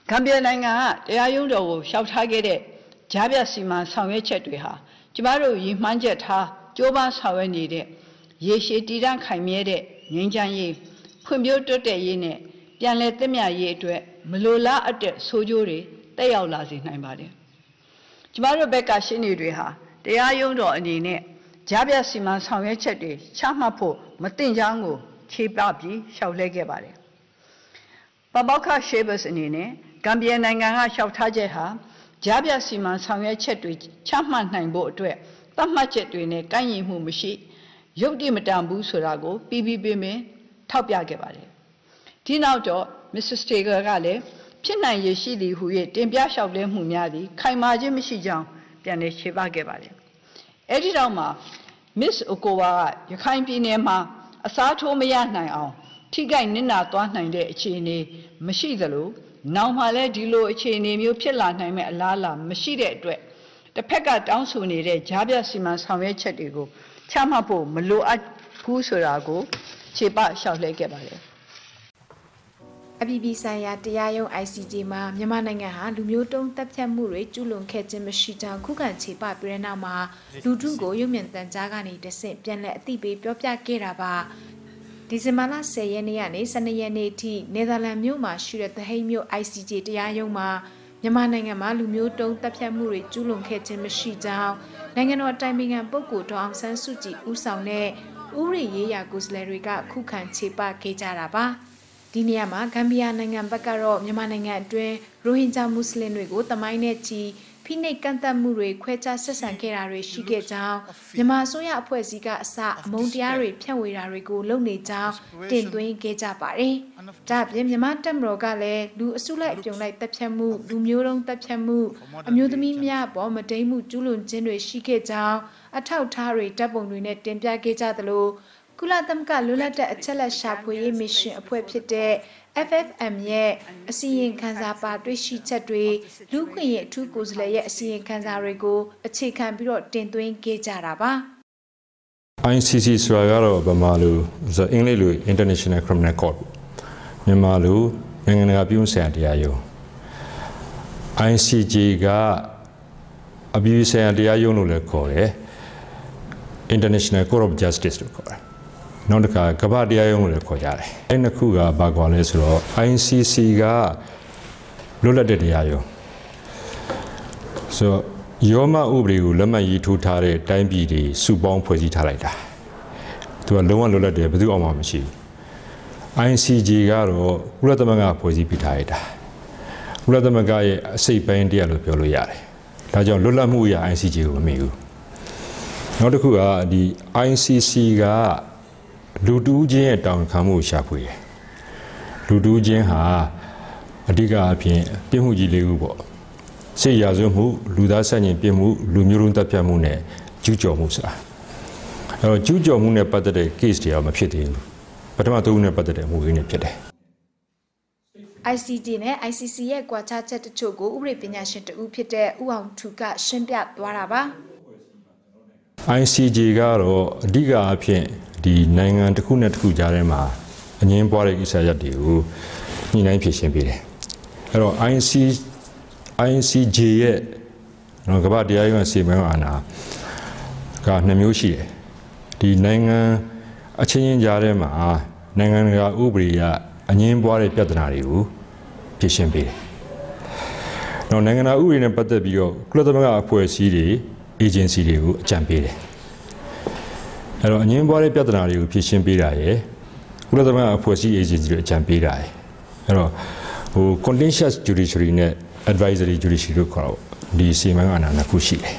ဂမ်ဘီယာနိုင်ငံကတရားရုံးတော်ကိုရှောက်ထားခဲ့တဲ့ကြားပြစီမံဆောင်ရွက်ချက်တွေဟာကျမတို့ရည်မှန်းချက်ထားကြိုးပမ်းဆောင်ရွက်နေတဲ့ရေရှည်တည်တံ့ခိုင်မြဲတဲ့ငြိမ်းချမ်းရေးဖွံ့ဖြိုးတိုးတက်ရေးနဲ့ပြန်လည်သင့်မြတ်ရေးအတွက်မလိုလားအပ်တဲ့ဆိုးကျိုးတွေတက်ရောက်လာစေနိုင်ပါတယ်။ကျမတို့ဘက်ကရှင်းနေတွေဟာတရားရုံးတော်အနေနဲ့ကြားပြစီမံဆောင်ရွက်ချက်တွေချမှတ်ဖို့မတင်ကြောင်းကိုခြေပပြီးရှောက်လဲခဲ့ပါတယ်။ပပောက္ခရှေးဘတ်အနေနဲ့ဂမ်ဘီယာနိုင်ငံကရှောက်ထားချက်ဟာကြားပြစီမံဆောင်ရွက်ချက်တွေချမှတ်နိုင်ဖို့အတွက်သတ်မှတ်ချက်တွေနဲ့ကိုက်ညီမှုမရှိရုပ်တည်မတန်ဘူးဆိုတာကိုပြီးပင်ထောက်ပြခဲ့ပါတယ်။ဒီနောက်တော့ Mr. Steger ကလည်းဖြစ်နိုင်ရရှိသည်ဟူ၍တင်ပြလျှောက်လဲမှုများသည်ခိုင်မာခြင်းမရှိကြောင်းပြန်လည်ချေပခဲ့ပါတယ်။အဲဒီတော့မှ Miss Okowa ကရခိုင်ပြည်နယ်မှာအစားထိုးမရနိုင်အောင်ထိခိုက်နစ်နာသွားနိုင်တဲ့အခြေအနေမရှိသလိုနောက်မှလည်းဒီလိုအခြေအနေမျိုးဖြစ်လာနိုင်မဲ့အလားအလာမရှိတဲ့အတွက်တစ်ဖက်ကတောင်းဆိုနေတဲ့ကြားပြစီမံဆောင်ရွက်ချက်တွေကိုချမှတ်ဖို့မလိုအပ်ဘူးဆိုတာကိုခြေပလျှောက်လဲခဲ့ပါတယ်အပြည်ပြည်ဆိုင်ရာတရားရုံး ICJ မှာမြန်မာနိုင်ငံဟာလူမျိုးတုံးတပ်ဖြတ်မှုတွေကျူးလွန်ခဲ့ခြင်းမရှိကြောင်းခုခံခြေပပြီးတဲ့နောက်မှာလူထုကိုရုပ်မြင်သံကြားကနေတဆင့်ပြန်လည်အသိပေးပြောပြခဲ့တာပါဒီဇင်ဘာလ10ရက်နေ့ကနေ12ရက်နေ့ထိနယ်သာလန်မြို့မှာရှိတဲ့သဟိတ်မြို့ ICJ တရားရုံးမှာမြန်မာနိုင်ငံမှာလူမျိုးတုံးတပ်ဖြတ်မှုတွေကျူးလွန်ခဲ့ခြင်းမရှိကြောင်းနိုင်ငံတော်အတိုင်ပင်ခံပုဂ္ဂိုလ်ဒေါအောင်ဆန်းစုကြည်ဦးဆောင်တဲ့ဥပဒေရေးရာကိုယ်စားလှယ်တွေကခုခံခြေပခဲ့ကြတာပါဒီနေရာမှာဂမ်ဘီယာနိုင်ငံဘက်ကတော့မြန်မာနိုင်ငံအတွင်းရိုဟင်ဂျာမွတ်စလင်တွေကိုတမိုင်းနဲ့ချီဖိနှိပ်ကန့်သတ်မှုတွေခွဲခြားဆက်ဆံခဲ့တာတွေရှိခဲ့ကြောင်းမြန်မာအစိုးရအဖွဲ့အစည်းကအစအမုန်းတရားတွေဖြန့်ဝေတာတွေကိုလုပ်နေကြောင်းတင်သွင်းခဲ့ကြပါတယ်။ဒါ့အပြင်မြန်မာတပ်မတော်ကလည်းလူအစုလိုက်အပြုံလိုက်တပ်ဖြတ်မှုလူမျိုးတုံးတပ်ဖြတ်မှုအမျိုးသမီးများအပေါ်မတိမ်မှုကျူးလွန်ခြင်းတွေရှိခဲ့ကြောင်းအထောက်အထားတွေတပ်ပုံတွေနဲ့တင်ပြခဲ့ကြသလိုကုလသမဂ္ဂလွတ်လပ်တဲ့အချက်လက်ရှာဖွေရေးမစ်ရှင်အဖွဲ့ဖြစ်တဲ့ FFM ရဲ့အစီရင်ခံစာပါတွေ့ရှိချက်တွေလူခွင့်ရဲ့အထူးကိုယ်စားလှယ်ရဲ့အစီရင်ခံစာတွေကိုအခြေခံပြီးတော့တင်သွင်းခဲ့ကြတာပါ ICC ဆိုတာကတော့ဗမာလူအင်္ဂလိပ်လူ International Criminal Court မြန်မာလူနိုင်ငံတကာပြည်ဆိုင်ရာတရားရုံး ICJ ကအပြည်ပြည်ဆိုင်ရာတရားရုံးလို့လည်းခေါ်တယ် International Court of Justice လို့ခေါ်တယ်နောက်တစ်ခါကမ္ဘာတရားရုံးလို့လည်းခေါ်ကြတယ်။အဲ့နှစ်ခုကဘာကွာလဲဆိုတော့ ICC ကလွတ်လပ်တဲ့တရားရုံးဆိုရောမဥပဒေကိုလက်မှတ်ရေးထိုးထားတဲ့တိုင်းပြည်တွေစုပေါင်းဖွဲ့စည်းထားလိုက်တာ။သူကလုံးဝလွတ်လပ်တယ်ဘယ်သူမှမရှိဘူး။ ICJ ကတော့ကုလသမဂ္ဂဖွဲ့စည်းပေးထားရတာ။ကုလသမဂ္ဂရဲ့အစိတ်ပိုင်းတရားလို့ပြောလို့ရတယ်။ဒါကြောင့်လွတ်လပ်မှုရ ICJ ကိုမမေ့ဘူး။နောက်တစ်ခုကဒီ ICC ကလူတူးချင်းရဲ့တောင်းခံမှုရှာဖွေတယ်လူတူးချင်းဟာအဓိကအဖြစ်ပြစ်မှုကြီး၄ခုပေါ့စစ်ရာဇဝတ်မှုလူသားဆန့်ကျင်ပြစ်မှုလူမျိုးတုံးတပ်ဖြတ်မှုနဲ့ကျူးကျော်မှုဆိုတာအဲ့တော့ကျူးကျော်မှုနဲ့ပတ်သက်တဲ့ case တွေကမဖြစ်သေးဘူးပထမသုံးနဲ့ပတ်သက်တဲ့အမှုတွေနဲ့ဖြစ်တယ် ICJ နဲ့ ICC ရဲ့ကွာခြားချက်တချို့ကိုဥပဒေပညာရှင်တဦးဖြစ်တဲ့ဦးအောင်ထူကရှင်းပြသွားတာပါ ICJ ကတော့အဓိကအဖြစ်ဒီနိုင်ငံတစ်ခုနဲ့တစ်ခုကြားထဲမှာအငင်းပွားတဲ့ကိစ္စရပ်တွေကိုညှိနှိုင်းဖြေရှင်းပေးတယ်အဲ့တော့ ICJ ရဲ့ကမ္ဘာတရားရုံးစီမံအာဏာကနှစ်မျိုးရှိတယ်ဒီနိုင်ငံအချင်းချင်းကြားထဲမှာနိုင်ငံတကာဥပဒေအရအငင်းပွားတဲ့ပြဿနာတွေကိုဖြေရှင်းပေးတယ်နောက်နိုင်ငံတကာဥပဒေနဲ့ပတ်သက်ပြီးတော့ကုလသမဂ္ဂအဖွဲ့အစည်းတွေ agency တွေကိုအကြံပေးတယ်အဲ့တော့အငင်းပွားတဲ့ပြဿနာတွေကိုဖြေရှင်းပေးတာရယ်ကုလသမဂ္ဂအဖွဲ့အစည်း agency တွေအကြံပေးတာရယ်အဲ့တော့contentious judiciary နဲ့ advisory judiciary တို့ခေါ်တော့ဒီစီမံအာဏာနှစ်ခုရှိတယ်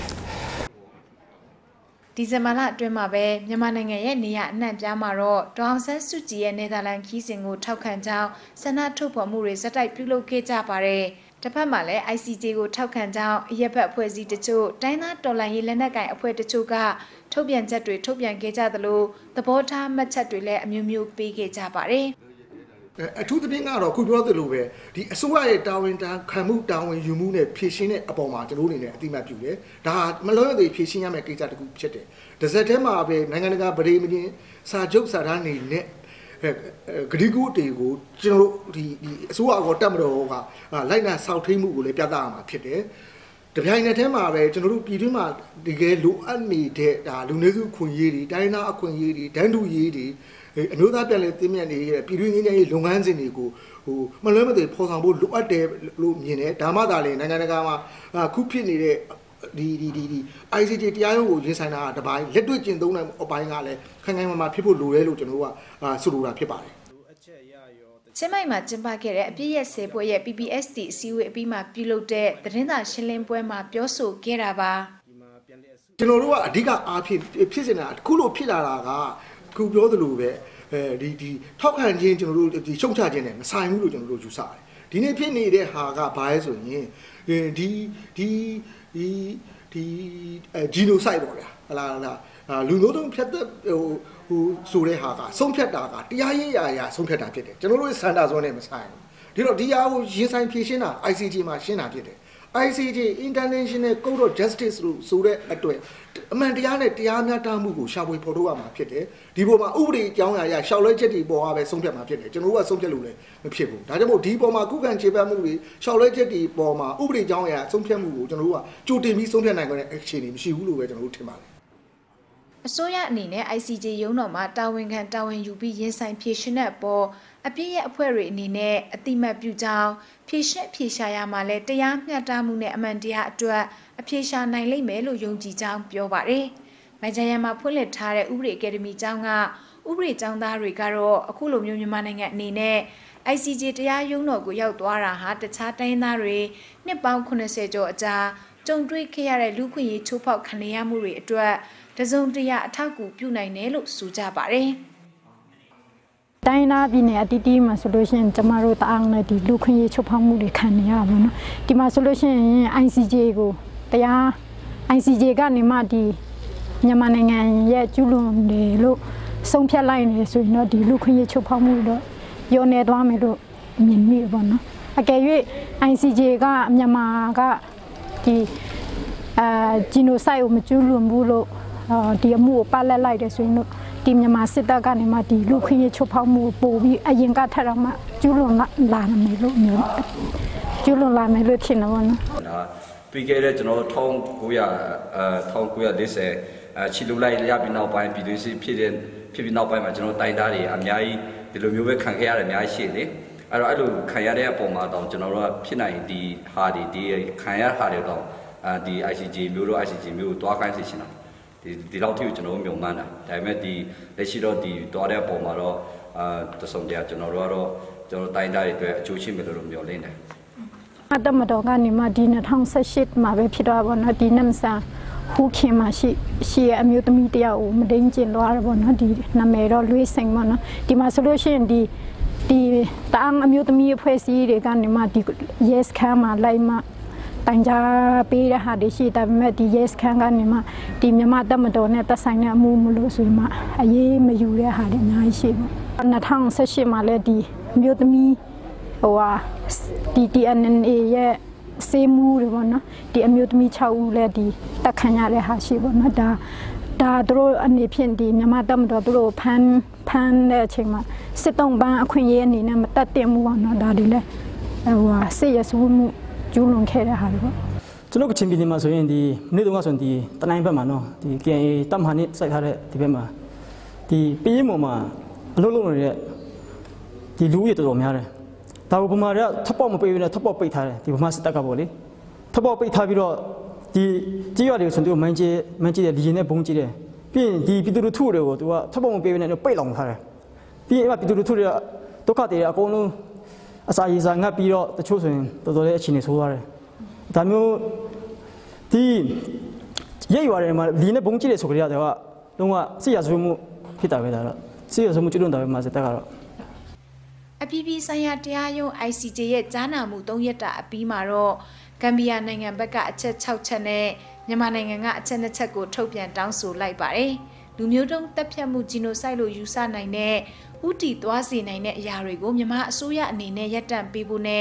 ဒီဇင်ဘာလအတွင်းမှာပဲမြန်မာနိုင်ငံရဲ့နေရာအနှံ့ပြားမှာတော့ဒေါအောင်ဆန်းစုကြည်ရဲ့နယ်သာလန်ခီးစဉ်ကိုထောက်ခံကြောင်းဆန္ဒထုတ်ဖော်မှုတွေဇက်တိုက်ပြုလုပ်ခဲ့ကြပါတယ်တစ်ဖက်မှာလည်း ICJ ကိုထောက်ခံကြောင်းအရက်ဘက်အဖွဲ့အစည်းတချို့တိုင်းသားတော်လှန်ရေးလက်နက်ကိုင်အဖွဲ့တချို့ကထုတ်ပြန်ချက်တွေထုတ်ပြန်ခဲ့ကြသလိုသဘောထားမှတ်ချက်တွေလည်းအမျိုးမျိုးပေးခဲ့ကြပါတယ်အထူးသဖြင့်ကတော့ခုပြောသလိုပဲဒီအစိုးရရဲ့တာဝန်ခံမှုတာဝန်ယူမှုနဲ့ဖြည့်ရှင်းတဲ့အပေါ်မှာကျွန်တော်တို့အနေနဲ့အတိအမှတ်ပြုတယ်ဒါမလွဲသေးဖြည့်ရှင်းရမယ့်ကိစ္စတစ်ခုဖြစ်တယ်တစ်စက်တည်းမှာပဲနိုင်ငံတကာဗရေမင်းစာချုပ်စာတမ်းတွေနဲ့ဂရီကူတွေကိုကျွန်တော်တို့ဒီအစိုးရကောတက်မတော်ကလိုက်နာစောက်ထိမှုကိုလည်းပြသရမှာဖြစ်တယ်တပြိုင်နက်တည်းမှာပဲကျွန်တော်တို့ပြည်တွင်းမှာတကယ်လိုအပ်နေတဲ့ဒါလူနည်းစုခွင့်ရေးတွေတိုင်းသားအခွင့်ရေးတွေဒန်းတူရေးတွေအမျိုးသားပြည်လဲတင်းမြတ်နေတဲ့ပြည်တွင်းငင်းရေးလုပ်ငန်းစဉ်တွေကိုမလွဲမသွေဖော်ဆောင်ဖို့လိုအပ်တယ်လို့မြင်တယ်ဒါမှသာလေနိုင်ငံတကာမှာခုဖြစ်နေတဲ့ဒီ ICJ တရားရုံးကိုရင်ဆိုင်တာတပိုင်းလက်တွေ့ကျင့်သုံးနိုင်အပိုင်းကလည်းခိုင်ခိုင်မာမာဖြစ်ဖို့လိုတယ်လို့ကျွန်တော်တို့ကဆိုလိုတာဖြစ်ပါတယ်ချင်းမိုင်မှာကျင်းပခဲ့တဲ့အပြည့်ရဲ့ဆေးပွဲရဲ့ PPST အစည်းအဝေးအပြီးမှာပြုလုပ်တဲ့သတင်းစာရှင်းလင်းပွဲမှာပြောဆိုခဲ့တာပါကျွန်တော်တို့ကအဓိကအားဖြင့်ဖြစ်နေတာခုလိုဖြစ်လာတာကခုပြောသလိုပဲဒီထောက်ခံခြင်းကျွန်တော်တို့ဒီရှုံချခြင်းနဲ့မဆိုင်ဘူးလို့ကျွန်တော်တို့ယူဆတယ်ဒီနေ့ဖြစ်နေတဲ့ဟာကဘာလဲဆိုရင်ဒီgenocide ပေါ့ဗျာဟလာလူမျိုးတုံးဖြတ်တဲ့ဟိုဆိုတဲ့ဟာကဆုံးဖြတ်တာကတရားရေးရာဆုံးဖြတ်တာဖြစ်တယ်ကျွန်တော်တို့စံတာဇွန်နဲ့မဆိုင်ဘူးဒီတော့ဒီဟာကိုရင်ဆိုင်ဖြေရှင်းတာ ICJ မှာရှင်းတာဖြစ်တယ် ICJ International Court of Justice လို့ဆိုတဲ့အတွက်အမှန်တရားနဲ့တရားမျှတမှုကိုရှာဖွေဖော်ထုတ်ရမှာဖြစ်တယ်ဒီပေါ်မှာဥပဒေအကြောင်းအရာရှောက်လွှဲချက်တွေပေါ်အားပဲဆုံးဖြတ်မှာဖြစ်တယ်ကျွန်တော်တို့ကဆုံးဖြတ်လို့လည်းမဖြစ်ဘူးဒါကြောင့်မို့ဒီပေါ်မှာကုခံခြေပတ်မှုတွေရှောက်လွှဲချက်တွေပေါ်မှာဥပဒေအကြောင်းအရာဆုံးဖြတ်မှုကိုကျွန်တော်တို့ကကြိုတင်ပြီးဆုံးဖြတ်နိုင်တဲ့ action တွေမရှိဘူးလို့ပဲကျွန်တော်တို့ထင်ပါတယ်အစိုးရအနေနဲ့ ICJ ရုံးတော်မှာတာဝန်ခံတာဝန်ယူပြီးရင်ဆိုင်ဖြေရှင်းတဲ့အပေါ်အပြည့်ရဲ့အဖွဲ့တွေအနေနဲ့အတိမတ်ပြုကြောင်းဖြေရှာရမှာလဲတရားမျှတမှုနဲ့အမှန်တရားအတွက်အဖြေရှာနိုင်လိမ့်မယ်လို့ယုံကြည်ကြောင်းပြောပါတယ်။မိုင်ဂျန်ရန်မှာဖွင့်လှစ်ထားတဲ့ဥပဒေအကယ်ဒမီကျောင်းကဥပဒေကျောင်းသားတွေကတော့အခုလိုမျိုးမြန်မာနိုင်ငံအနေနဲ့ ICJ တရားရုံးတော်ကိုရောက်သွားတာဟာတခြားတိုင်းသားတွေနှစ်ပေါင်း80ကျော်အကြာကြုံတွေ့ခဲ့ရတဲ့လူခွင့်ရေးချိုးဖောက်ခံရမှုတွေအတွက်တစုံတရာအထောက်အကူပြုနိုင်တယ်လို့ဆိုကြပါတယ်။တိုင်းနာပြည်နယ်အတီးတီးမှာဆိုလို့ရှိရင်ကျမတို့တအားနဲ့ဒီလူခွင့်ရေးချိုးဖောက်မှုတွေခံနေရပါတော့။ဒီမှာဆိုလို့ရှိရင် ICJ ကိုတရား ICJ ကနေမှဒီမြန်မာနိုင်ငံရဲ့ကျူးလွန်တယ်လို့ဆုံးဖြတ်လိုက်နေဆိုရင်တော့ဒီလူခွင့်ရေးချိုးဖောက်မှုတော့ရောနေသွားမယ်လို့မြင်မိပါတော့။အကယ်၍ ICJ ကမြန်မာကဒီgenocide ကိုမကျူးလွန်ဘူးလို့ဒီအမှုကိုပတ်လက်လိုက်တယ်ဆိုရင်တော့ဒီမြန်မာစစ်တပ်ကနေမှဒီလူခွင့်ရေးချိုးဖောက်မှုပို့ပြီးအရင်ကထက်တော့မှကျူးလွန်လာမယ်လို့မျိုးကျူးလွန်လာမယ်လို့ထင်တယ်ပေါ့နော်ပြီးခဲ့တဲ့ကျွန်တော်1940ချီလူလိုက်ရပြီးနောက်ပိုင်းပြည်သူစစ်ဖြစ်ပြီးနောက်ပိုင်းမှာကျွန်တော်တိုင်းသားတွေအများကြီးဒီလိုမျိုးပဲခံခဲ့ရတယ်အများကြီးရှိတယ်အဲ့လိုခံရတဲ့အပေါ်မှာတော့ကျွန်တော်တို့ကဖြစ်နိုင်ဒီဟာဒီခံရဟာတွေတော့ဒီ ICJ မျိုးတို့ ICJ မျိုးကိုတွားခိုင်းစေချင်တာဒီလောက်ထိကိုကျွန်တော်မြုံမှန်းတာဒါပေမဲ့ဒီလက်ရှိတော့ဒီတွားတဲ့အပေါ်မှာတော့တဆုံတရာကျွန်တော်တို့ကတော့ကျွန်တော်တိုင်းသားတွေအတွက်အကျိုးရှိမယ်လို့မျှော်လင့်တယ်အတမတော်ကနေမှဒီ2018မှာပဲဖြစ်တော့ဘောနော်ဒီနမ်ဆာဟူခင်မှာရှိအမျိုးသမီးတယောက်ကိုမဒိန်ကျင်သွားတယ်ဘောနော်ဒီနာမည်တော့လွေးစိန်ဘောနော်ဒီမှာဆိုလို့ရှိရင်ဒီတာအမျိုးသမီးအဖွဲ့အစည်းတွေကနေမှဒီ yes ခံမှာလိုက်မှတိုင်ကြပေးတဲ့ဟာတွေရှိတယ်ဒါပေမဲ့ဒီ yes ခံကနေမှဒီမြန်မာတမတော်နဲ့သက်ဆိုင်တဲ့အမှုမလို့ဆိုရင်မှအရေးမယူတဲ့ဟာတွေအများကြီးရှိပေါ့2018မှာလည်းဒီမျိုးသမီးဟိုဟာဒီ TNA ရဲ့စေမှုတွေပေါ့နော်ဒီအမျိုးသမီး6ဦးလည်းဒီတက်ခံရတဲ့ဟာရှိပေါ့နော်ဒါသူတို့အနေဖြင့်ဒီမြန်မာတမတော်သူတို့ဖမ်းတဲ့အချိန်မှာစစ်တုံးပန်းအခွင့်အရေးအနေနဲ့မတက်တင်မှုပေါ့နော်ဒါတွေလည်းဟိုဟာစစ်ရဆိုမှုကျူးလွန်ခဲ့တဲ့ဟာတွေပေါ့ကျွန်တော်ကချင်းပြည်နယ်မှာဆိုရင်ဒီနေ့တုန်းကဆိုရင်ဒီတနိုင်းဘက်မှာနော်ဒီ KNA တပ်မဟာနဲ့စိုက်ထားတဲ့ဒီဘက်မှာဒီပြည်ရင်ပေါ်မှာအလုံးလုံးနေတဲ့ဒီလူကြီးတော်တော်များတယ်ဒါကဗမာတွေကထပ်ပေါက်မပေးဘူးနဲ့ထပ်ပေါက်ပိတ်ထားတယ်ဒီဗမာစစ်တပ်ကပေါ့လေထပ်ပေါက်ပိတ်ထားပြီးတော့ဒီကြေးရွာတွေဆိုသူမန်းကြီးတဲ့လီရင်နဲ့ဘုံကြီးတယ်ပြီးရင်ဒီပြည်သူလူထုတွေကိုသူကထပ်ပေါက်မပေးဘူးနဲ့ပိတ်လောင်ထားတယ်ပြီးရင်ပြည်သူလူထုတွေကဒုက္ခတွေအကုန်လုံးအစာရေစာငတ်ပြီးတော့တချို့ဆိုရင်တော်တော်လေးအခြေအနေဆိုးသွားတယ်ဒါမျိုးဒီရိတ်ရွာတွေမှာလီနဲ့ဘုံကြီးတယ်ဆိုကြတဲ့ကလုံးဝစစ်ရဆွေးမှုဖြစ်တာပဲဒါတော့စစ်ရဆွေးမှုကျွလွန်တာပဲမှာစစ်တပ်ကတော့အပြည်ပြည်ဆိုင်ရာတရားရုံး ICJ ရဲ့ကြားနာမှု3ရက်တာအပြီးမှာတော့ဂမ်ဘီယာနိုင်ငံဘက်ကအချက်6ချက်နဲ့မြန်မာနိုင်ငံကအချက်2ချက်ကိုထုတ်ပြန်တောင်းဆိုလိုက်ပါတယ်။လူမျိုးတုံးတပ်ဖြတ်မှု genocide လို့ယူဆနိုင်တဲ့ဥတီသွားစေနိုင်တဲ့အရာတွေကိုမြန်မာအစိုးရအနေနဲ့ရပ်တန့်ပေးဖို့နဲ့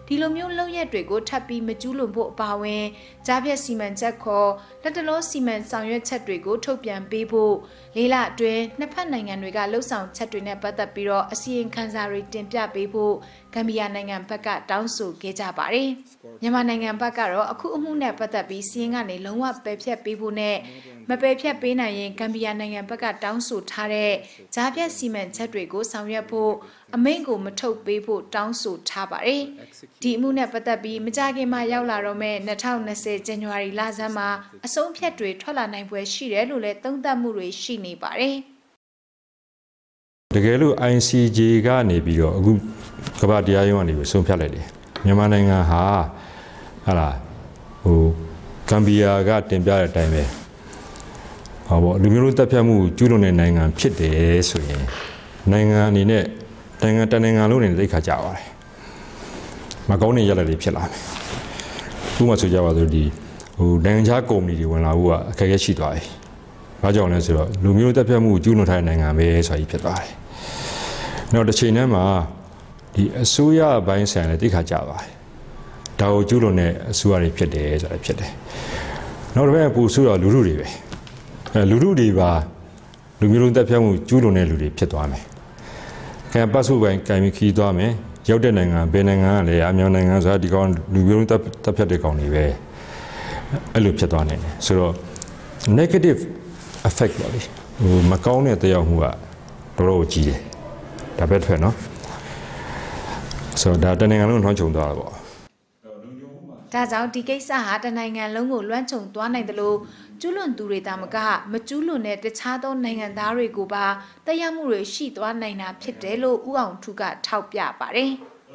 ဒီလိုမျိုးလုံရက်တွေကိုထပ်ပြီးမကျူးလွန်ဖို့အပါအဝင်ကြားဖြတ်စီမံချက်ခေါ်လက်တလောစီမံဆောင်ရွက်ချက်တွေကိုထုတ်ပြန်ပေးဖို့လေးလအတွင်းနှစ်ဖက်နိုင်ငံတွေကလှုပ်ဆောင်ချက်တွေနဲ့ပတ်သက်ပြီးတော့အစီရင်ခံစာတွေတင်ပြပေးဖို့ဂမ်ဘီယာနိုင်ငံဘက်ကတောင်းဆိုခဲ့ကြပါတယ်။မြန်မာနိုင်ငံဘက်ကတော့အခုအမှုနဲ့ပတ်သက်ပြီးစီရင်ကနေလုံးဝပယ်ဖျက်ပေးဖို့နဲ့မပယ်ဖျက်ပေးနိုင်ရင်ဂမ်ဘီယာနိုင်ငံဘက်ကတောင်းဆိုထားတဲ့ကြားဖြတ်စီမံချက်တွေကိုဆောင်ရွက်ဖို့အမိန့်ကိုမထုတ်ပေးဖို့တောင်းဆိုထားပါတယ်။ဒီအမှုနဲ့ပတ်သက်ပြီးမကြာခင်မှာရောက်လာတော့မဲ့2020ဇန်နဝါရီလဆန်းမှာအဆုံးဖြတ်တွေထွက်လာနိုင်ပွဲရှိတယ်လို့လည်းသုံးသပ်မှုတွေရှိနေပါတယ်တကယ်လို့ ICJ ကနေပြီးတော့အခုကမ္ဘာတရားရုံးကနေပြီးဆုံးဖြတ်လိုက်တယ်မြန်မာနိုင်ငံဟာဟာလားဂမ်ဘီယာကတင်ပြတဲ့အတိုင်းပဲဟောပေါ့လူမျိုးလုံးတပ်ဖြတ်မှုကျူးလွန်တဲ့နိုင်ငံဖြစ်တယ်ဆိုရင်နိုင်ငံအနေနဲ့နိုင်ငံလုံးနဲ့သိခါကြပါတယ်မကောင်းတဲ့ရလဒ်တွေဖြစ်လာမယ်ဥပမာဆိုကြပါစို့ဒီနိုင်ငံခြားကုမ္ပဏီတွေဝင်လာဖို့အခက်အခဲရှိသွားတယ်ဘာကြောင့်လဲဆိုတော့လူမျိုးတပ်ဖြတ်မှုကျူးလွန်ထားတဲ့နိုင်ငံပဲဆိုပြီးဖြစ်သွားတယ်နောက်တစ်ချိန်တည်းမှာဒီအစိုးရဘိုင်းဆိုင်လည်းသိခါကြပါတယ်ဒါကိုကျူးလွန်တဲ့အစိုးရတွေဖြစ်တယ်ဆိုတာဖြစ်တယ်နောက်တစ်ခါပူဆိုတော့လူထုတွေပဲလူထုတွေပါလူမျိုးလုံးတပ်ဖြတ်မှုကျူးလွန်တဲ့လူတွေဖြစ်သွားမယ်ခင်ဗျပတ်စုပိုင်းကံပြီးခီးသွားမယ်ရောက်တဲ့နိုင်ငံဘယ်နိုင်ငံကလဲအများနိုင်ငံဆိုတာဒီကောင်လူမျိုးလုံးတပ်ဖြတ်တဲ့ကောင်တွေပဲအဲ့လိုဖြစ်သွားနိုင်တယ်ဆိုတော့ negative effect ပါလေမကောင်းတဲ့တရားမှုကတော်တော်ကြီးတယ်ဒါပဲထွက်နော်ဆိုတော့ဒါတနိုင်ငံလုံးနှောင်းချုံသွားတာပေါ့ဒါကြောင့်ဒီကိစ္စဟာတနိုင်ငံလုံးကိုလွှမ်းခြုံသွားနိုင်တယ်လို့ကျူးလွန်သူတွေတာမကမကျူးလွန်တဲ့တခြားသောနိုင်ငံသားတွေကိုပါတရားမှုတွေရှိသွားနိုင်တာဖြစ်တယ်လို့ဦးအောင်ထူးကထောက်ပြပါတယ်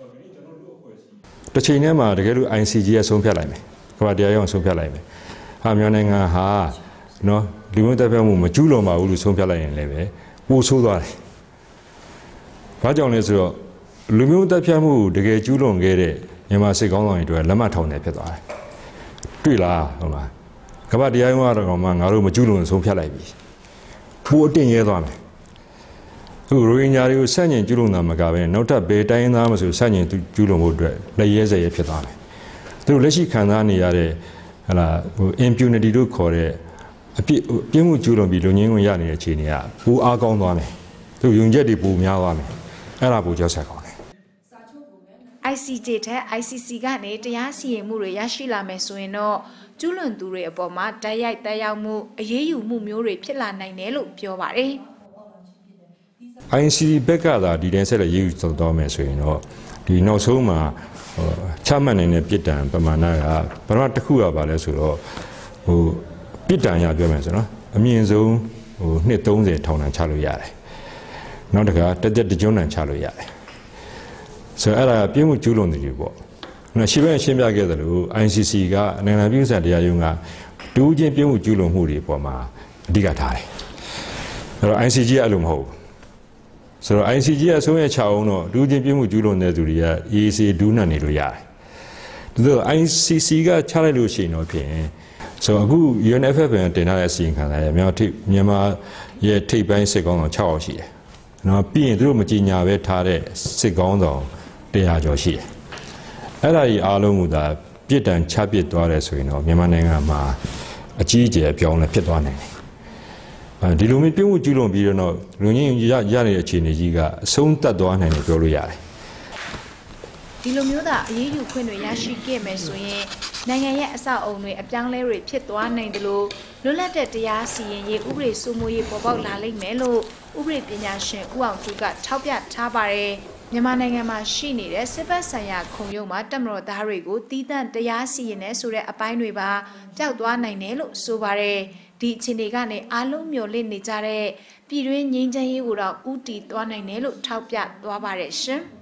တစ်ချိန်တည်းမှာတကယ်လို့ ICJ ကဆုံးဖြတ်လိုက်မယ်ကမ္ဘာတရားရုံးဆုံးဖြတ်လိုက်မယ်မြန်မာနိုင်ငံဟာနော်လူမျိုးတပ်ဖြတ်မှုမကျူးလွန်ပါဘူးလို့ဆုံးဖြတ်လိုက်ရင်လည်းပဲပိုဆိုးသွားတယ်ဘာကြောင့်လဲဆိုတော့လူမျိုးတပ်ဖြတ်မှုတကယ်ကျူးလွန်ခဲ့တဲ့မြန်မာစစ်ကောင်းဆောင်တွေအတွက်လက်မထောင်တယ်ဖြစ်သွားတယ်တွေ့လားဟုတ်လားကမ္ဘာတရားရုံးကတော့မှငါတို့မကျူးလွန်ဆုံးဖြတ်လိုက်ပြီပိုအတင်းရဲသွားမယ်သူရိုဟင်ဂျာတွေကိုစန့်ကျင်ကျူးလွန်တာမကပဲနောက်ထပ်ဘယ်တိုင်းသားမဆိုစန့်ကျင်ကျူးလွန်ဖို့အတွက်လက်ရဲစရဲဖြစ်သွားမယ်သူတို့လက်ရှိခံစားနေရတဲ့ဟလာimpunity လို့ခေါ်တဲ့အပြစ်မှုကျူးလွန်ပြီးလူငင်းဝင်ရနေတဲ့အခြေအနေကပိုအားကောင်းသွားမယ်သူယုံချက်တွေပိုများသွားမယ်အဲ့ဒါပိုကြောက်ဆက်ကောင်းတယ် ICJ တဲ့ ICC ကနေတရားစီရင်မှုတွေရရှိလာမယ်ဆိုရင်တော့ကျူးလွန်သူတွေအပေါ်မှာတိုက်ရိုက်တက်ရောက်မှုအရေးယူမှုမျိုးတွေဖြစ်လာနိုင်တယ်လို့ပြောပါတယ်။ ICC ဘက်ကသာဒီတိုင်းဆက်လက်ရေးယူသွားမယ်ဆိုရင်တော့ဒီနောက်ဆုံးမှာချမှတ်နိုင်တဲ့ပြည်တံပမာဏကပထမတစ်ခုကပါလဲဆိုတော့ပြည်တံရပြောမယ်ဆိုနော်အမြင့်ဆုံးနှစ်30ထောင်ဒဏ်ချလို့ရတယ်။နောက်တစ်ခါတစ်သက်တစ်ကျွန်းဒဏ်ချလို့ရတယ်။ဆိုတော့အဲ့ဒါပြည်မှုကျူးလွန်သူတွေပေါ့။ရှိပဲရှင်းပြခဲ့သလို ICC ကနိုင်ငံပြည်ဆိုင်တရားရုံးကတူးချင်းပြည်မှုကျူးလွန်မှုတွေပေါ်မှာအဓိကထားတယ်။အဲ့တော့ ICJ ကအဲ့လိုမဟုတ်ဘူး။ဆိုတော့ ICJ အဆုံးရဲ့6အောင်တော့တူးချင်းပြည်မှုကျူးလွန်တဲ့သူတွေက EAC ဒူးနှံနေလို့ရတယ်။ဒါဆို ICC ကချလိုက်လို့ရှိရင်တော့ဖြင့်ဆိုတော့အခု UNFF တင်ထားတဲ့အစီရင်ခံစာရဲ့မြန်မာရဲ့ထိပ်ပိုင်းစစ်ကောင်းဆောင်6အောင်ရှိတယ်။နော်ပြီးရင်သူတို့မကြည်ညာပဲထားတဲ့စစ်ကောင်းဆောင်100ကျော်ရှိတယ်။အဲ့ဒါကြီးအားလုံးကဒါပြစ်ဒဏ်ချပစ်သွားတယ်ဆိုရင်တော့မြန်မာနိုင်ငံမှာအကြီးအကျယ်အပြောင်းလဲဖြစ်သွားနိုင်တယ်။ဒီလိုမျိုးပြုံးမှုကျူးလွန်ပြီးတော့လူငင်းရနေတဲ့အခြေအနေကြီးကအဆုံးသတ်သွားနိုင်တယ်ပြောလို့ရတယ်။ဒီလိုမျိုးသာအရေးယူခွင့်တွေရရှိခဲ့မယ်ဆိုရင်နိုင်ငံရဲ့အဆောက်အုံတွေအပြောင်းလဲတွေဖြစ်သွားနိုင်တယ်လို့လွတ်လပ်တဲ့တရားစီရင်ရေးဥပဒေစိုးမိုးရေးပေါ်ပေါက်လာလိမ့်မယ်လို့ဥပဒေပညာရှင်ဦးအောင်ထူးကထောက်ပြထားပါတယ်။မြန်မာနိုင်ငံမှာရှိနေတဲ့စစ်ဘက်ဆိုင်ရာခုံရုံးမှာတပ်မတော်သားတွေကိုတီးသန့်တရားစီရင်နေဆိုတဲ့အပိုင်းတွေပါပျောက်သွားနိုင်တယ်လို့ဆိုပါတယ်။ဒီအခြေအနေကနေအားလုံးမျှော်လင့်နေကြတဲ့ပြည်တွင်းငြိမ်းချမ်းရေးကိုတော့ဥတီသွားနိုင်တယ်လို့ထောက်ပြသွားပါတယ်ရှင်။